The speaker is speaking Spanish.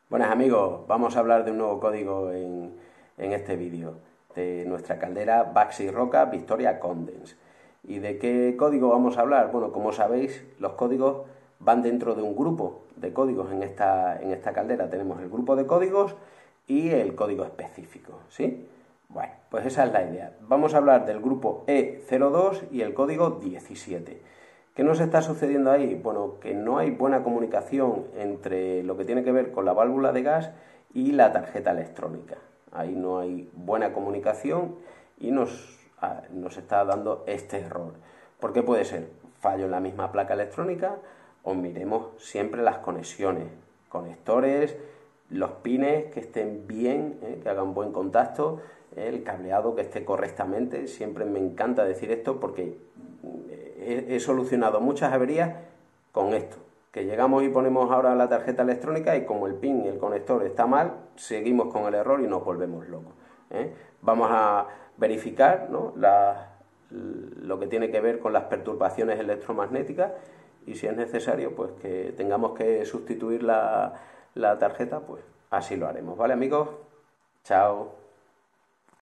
Buenas amigos, vamos a hablar de un nuevo código en este vídeo de nuestra caldera Baxi Roca Victoria Condense. ¿Y de qué código vamos a hablar? Bueno, como sabéis, los códigos van dentro de un grupo de códigos en esta caldera. Tenemos el grupo de códigos y el código específico, ¿sí? Bueno, pues esa es la idea. Vamos a hablar del grupo E02 y el código 17. ¿Qué nos está sucediendo ahí? Bueno, que no hay buena comunicación entre lo que tiene que ver con la válvula de gas y la tarjeta electrónica. Ahí no hay buena comunicación y nos está dando este error. ¿Por qué puede ser? Fallo en la misma placa electrónica o miremos siempre las conexiones, conectores, los pines que estén bien, que hagan buen contacto, el cableado que esté correctamente. Siempre me encanta decir esto porque he solucionado muchas averías con esto, que llegamos y ponemos ahora la tarjeta electrónica y como el pin y el conector está mal, seguimos con el error y nos volvemos locos. Vamos a verificar, ¿no?, lo que tiene que ver con las perturbaciones electromagnéticas y si es necesario pues que tengamos que sustituir la tarjeta, pues así lo haremos, ¿vale amigos? Chao.